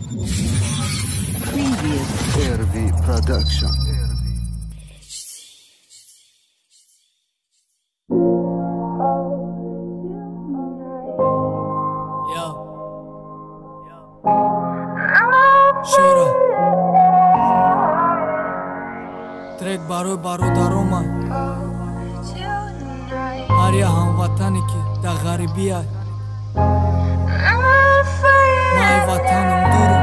Previous RV Production. Shora Trek baroy barodaroman Arya hamvatani ki da garibi ay May vatanım durum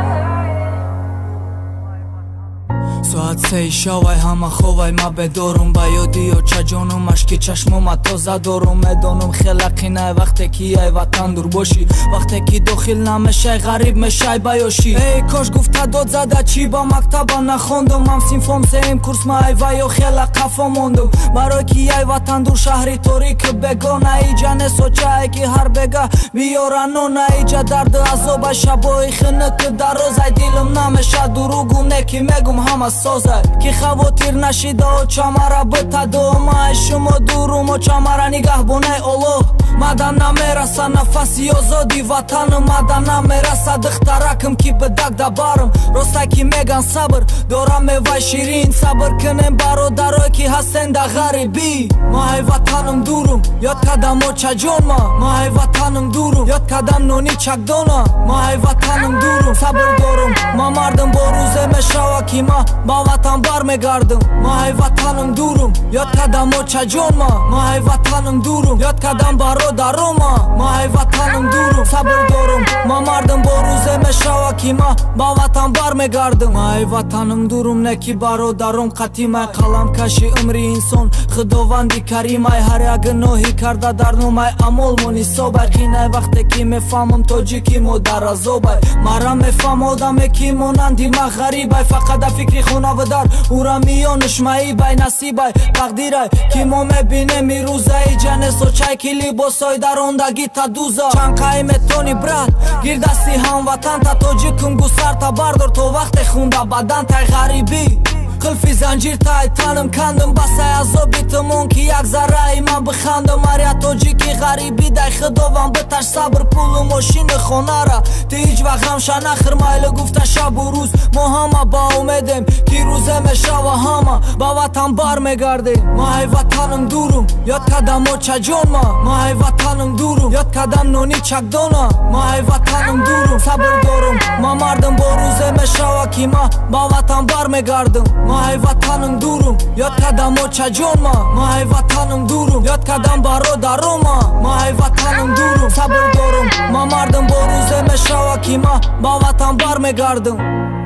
Soatsei shavay hama khovay ma bedorум ба ёдиё чаҷонум ашки чашмома тоза дорум медонум хелақинай вақте ки ай ватан дур бошӣ вақте ки дохил намешай ғариб мешай ба ёшӣ эй кош гуфта дод зада чӣ ба мактаба нахондум ман синфом сеюм курсма ай ва ё хела қафо мондум барои ки ай ватан дур шаҳри торик бегона иҷа не сочае ки ҳар бега биёра нона иҷа дарду азоба шабои хинук дароз ай дилум намеша дуругу неки мегум ҳама созай ки хавотир нашидао чамара битадомай шумо дурумо чамара нигаҳбонай олоҳ мадан намераса нафаси озоди ватаным мадан намераса духтаракам ки бидагда барм роста ки меган сабр дорам мевай ширин сабр кунем бародарое ки ҳастен да ғарибӣ маҳай ватаным дурум ёд кадам очаҷонма маҳай ватаным дурум ёд кадам нони чакдона маҳай ватаным дурум сабр дорум ма мардам бо рӯзе мешава ки ма ба ватан бармегардам маҳай ватаным дурум ёд кадам очаҷонма маҳай ватаным дурум ёд кадам бародарома маҳай ватаным дурум сабр дорум ма мардам бо рӯзе мешава ки ма ба ватан бармегардам маҳай ватаным дурум не ки бародаром қатимай қаламкаши умри инсон худованди каримай ҳар як гуноҳи карда дар номай амол монисобай қинай вақте ки мефаҳмам тоҷики модар азобай мара мефаҳм одаме ки монанди ма ғарибай фақат да фикри хонаводар ура миёнушмаи бай насибай тақдирай ки мо мебинем ирӯза иҷа несочай ки либосой дарондагӣ тадуза чанқай метони брат гирдасти ҳамватанта тоҷикум гусарта бардор то вақте хунда бадантай ғарибӣ қилфи занҷиртай танам кандам басай азоби тумон ки як зарраи ман бихандам аря тоҷики ғарибӣ дай худовам биташ сабр пулу мошини хонара ти ҳеҷ вақт ғамша нахир майлу гуфта шабу рӯз мо ҳама ба умедем ки рӯзе мешава ҳама ба ватан бармегардем маҳай ватаным дурум ёд кадам очаҷонма маҳай ватаным дурум ёд кадам нони чакдона маҳай ватаным дурум сабр дорум ма мардам бо рӯзе мешава ки ма ба ватан бармегардам маҳай ватаным дурум ёд кадам очаҷонма маҳай ватаным дурум ёд кадам бародарома маҳай ватаным дурум сабр дорум ма мардам бо рӯзе мешава ки ма ба ватан бармегардам